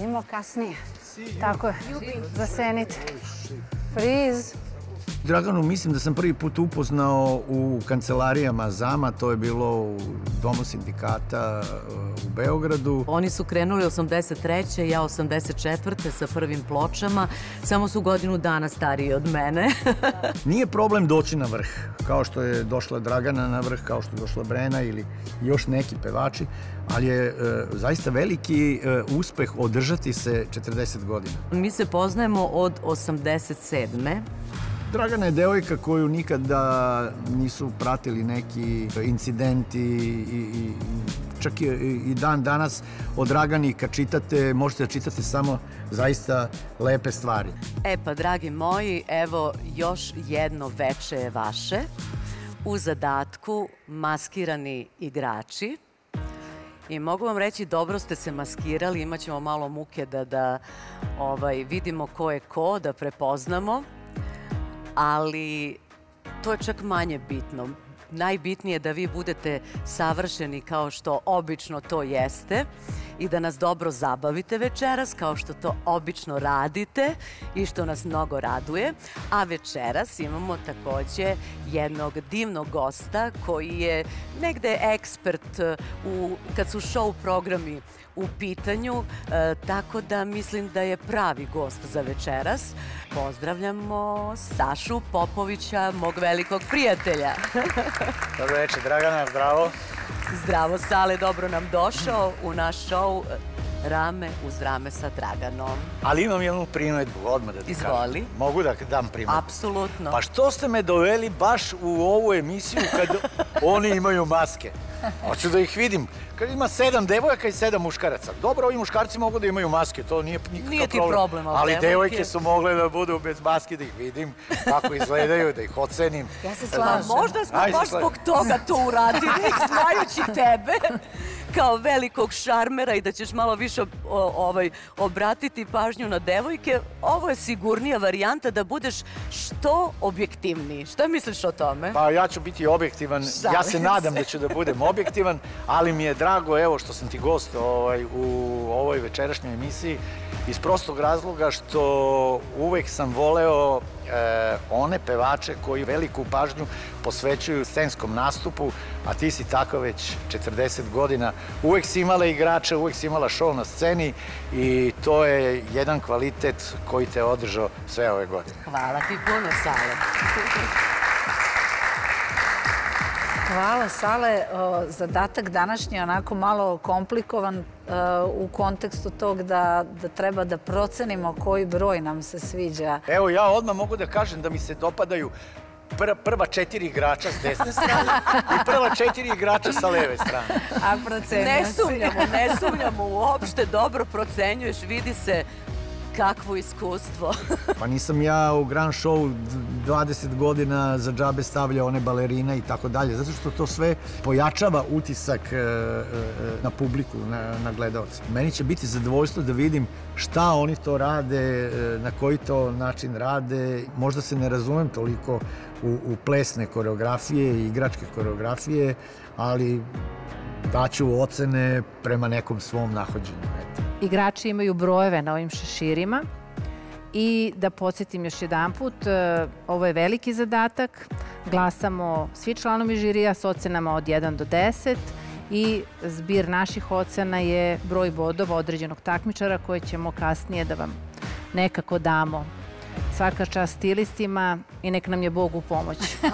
Imamo kasnije. Tako je. Zasenite. Freeze. Draganu mislim da sam prvi put upoznao u kancelarijama ZAMA, to je bilo u Domu sindikata u Beogradu. Oni su krenuli 83. ja 84. sa prvim pločama, samo su godinu dana stariji od mene. Nije problem doći na vrh, kao što je došla Dragana na vrh, kao što je došla Brena ili još neki pevači, ali je zaista veliki uspeh održati se 40 godina. Mi se poznajemo od 87. Dragana je devojka koju nikada nisu pratili neki incidenti i čak i dan danas od Dragani kad čitate, možete da čitate samo zaista lepe stvari. E pa, dragi moji, evo još jedno veče je vaše. U zadatku maskirani igrači. I mogu vam reći, dobro ste se maskirali, imat ćemo malo muke da vidimo ko je ko, da prepoznamo. Ali to je čak manje bitno. Najbitnije je da vi budete savršeni kao što obično to jeste i da nas dobro zabavite večeras kao što to obično radite i što nas mnogo raduje. A večeras imamo takođe jednog divnog gosta koji je negde ekspert kad su show programi u pitanju, tako da mislim da je pravi gost za večeras. Pozdravljamo Sašu Popovića, mog velikog prijatelja. Dobro večer, Dragana, zdravo. Zdravo, Sale, dobro nam došao u naš show Rame uz rame sa Draganom. Ali imam jednu primedbu, odmah da ti kažem. Izvoli. Mogu da dam primedbu? Apsolutno. Pa što ste me doveli baš u ovu emisiju kad oni imaju maske? Hoću da ih vidim. Kad ima 7 devojaka i 7 muškaraca. Dobro, ovi muškarci mogu da imaju maske, to nije nikakav problem. Nije ti problem, ali devojke su mogle da budu bez maske, da ih vidim, kako izgledaju, da ih ocenim. Ja se slažem. Možda smo baš zbog toga to uradili, znajući tebe kao velikog šarmera i da ćeš malo više obratiti pažnju na devojke. Ovo je sigurnija varijanta da budeš što objektivniji. Šta misliš o tome? Pa ja ću biti objektivan. Ja se nadam da ću da budem objektivan, ali mi je drago evo što sam ti gost u ovoj večerašnjoj emisiji iz prostog razloga što uvek sam voleo one pevače koji veliku pažnju posvećuju scenskom nastupu, a ti si tako već 40 godina. Uvek si imala igrače, uvek si imala show na sceni i to je jedan kvalitet koji te održao sve ove godine. Hvala ti puno, Sale. Hvala, Sale. Zadatak današnji je onako malo komplikovan u kontekstu tog da treba da procenimo koji broj nam se sviđa. Evo, ja odmah mogu da kažem da mi se dopadaju prva 4 igrača s desne strane i prva 4 igrača sa leve strane. A procenio si? Ne sumnjamo uopšte, dobro procenjuješ, vidi se kakvo iskustvo. Pa nisam ja u Grand Show 20 godina za džabe stavljao one balerine i tako dalje, zato što to sve pojačava utisak na publiku, na gledalce. Meni će biti zadovoljstvo da vidim šta oni to rade, na koji to način rade. Možda se ne razumem toliko u plesne koreografije i igračke koreografije, ali daću ocene prema nekom svom nahođenju. Igrači imaju brojeve na ovim šeširima i da podsjetim još jedan put, ovo je veliki zadatak. Glasamo svi članovi žirija s ocenama od 1 do 10 i zbir naših ocena je broj bodova određenog takmičara koje ćemo kasnije da vam nekako damo. Svaka čast stilistima i nek nam je Bog u pomoć.